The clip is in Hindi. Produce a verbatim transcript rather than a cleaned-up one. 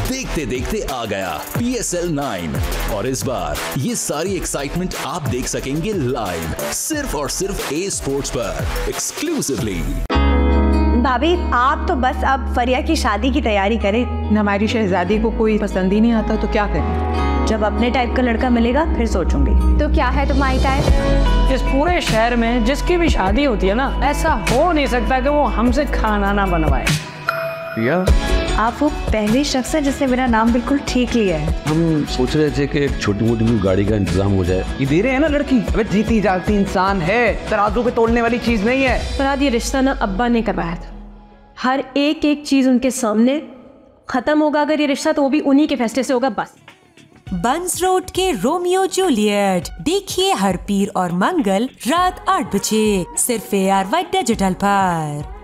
देखते देखते आ गया पी एस एल नाइन और इस बार ये सारी एक्साइटमेंट आप देख सकेंगे लाइव सिर्फ और सिर्फ ए स्पोर्ट्स पर एक्सक्लूसिवली। भाभी आप तो बस अब फरिया की शादी की तैयारी करें। हमारी शहजादी को कोई पसंद ही नहीं आता तो क्या करें? जब अपने टाइप का लड़का मिलेगा फिर सोचूंगी। तो क्या है तुम्हारी टाइप? इस पूरे शहर में जिसकी भी शादी होती है ना, ऐसा हो नहीं सकता कि वो हमसे खाना ना बनवाए। या आप वो पहले शख्स है जिसने मेरा नाम बिल्कुल ठीक लिया है। हम सोच रहे थे कि एक छोटी मोटी गाड़ी का इंतजाम हो जाए। ये दे रहे हैं ना लड़की, अबे जीती जागती इंसान है, तराजू पे तोड़ने वाली चीज नहीं है। फरहाद, ये रिश्ता ना अब्बा ने करवाया था। हर एक एक चीज उनके सामने खत्म होगा अगर ये रिश्ता, तो वो भी उन्हीं के फैसले से होगा बस। बंस रोड के रोमियो जूलियट देखिए हर पीर और मंगल रात आठ बजे सिर्फ ए आर वाई डिजिटल पर।